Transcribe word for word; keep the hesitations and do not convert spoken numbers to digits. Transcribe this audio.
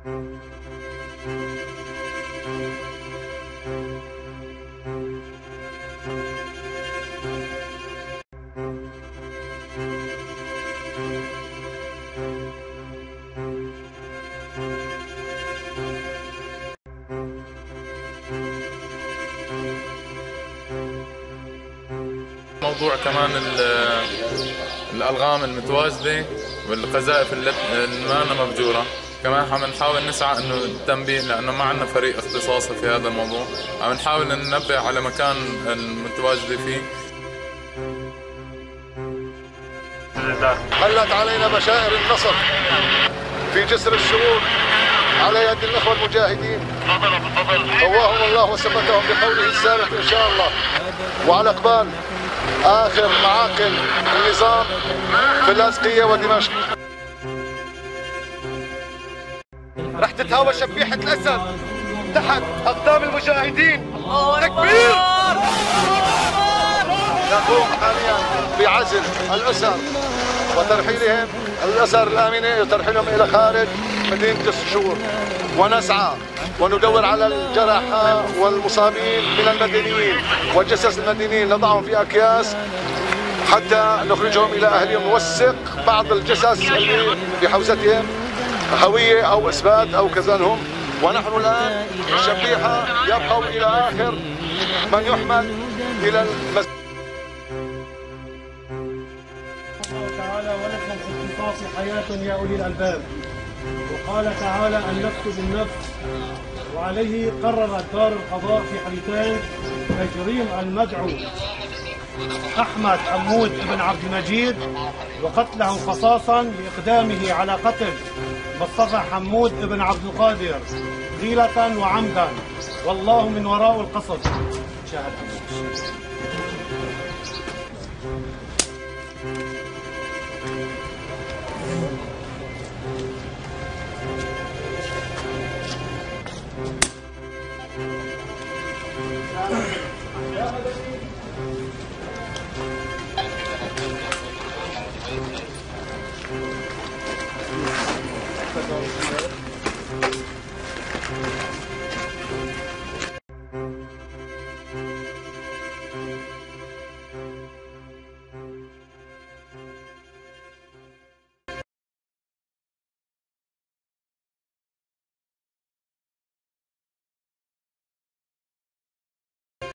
موضوع كمان الألغام المتواجدة والقذائف اللي ما مبجورة، كمان عم نحاول نسعى انه التنبيه، لانه ما عندنا فريق اختصاصي في هذا الموضوع، عم نحاول ننبه على مكان المتواجدة فيه. حلت علينا بشائر النصر في جسر الشرور على يد الاخوه المجاهدين، قواهم الله وثبتهم بقوله الثابت ان شاء الله، وعلى اقبال اخر معاقل النظام في اللاذقيه ودمشق. رح تتهاوى شبيحه الاسد تحت اقدام المجاهدين. تكبير! نقوم حاليا بعزل الاسر وترحيلهم، الاسر الامنه وترحيلهم الى خارج مدينه السشور، ونسعى وندور على الجرحى والمصابين من المدنيين وجثث المدنيين، نضعهم في اكياس حتى نخرجهم الى اهلهم، نوثق بعض الجثث اللي بحوزتهم هويه او اثبات او كذا هم، ونحن الان الشبيحه يبقوا الى اخر من يحمل الى المسجد. تعالى ولكم في القصاص حياة يا أولي الألباب، وقال تعالى النفس بالنفس، وعليه قررت دار القضاء في حديثين تجريم المدعو أحمد حمود بن عبد المجيد وقتله قصاصا لإقدامه على قتل مصطفى حمود بن عبد القادر غيلة وعمدا، والله من وراء القصد. شاهد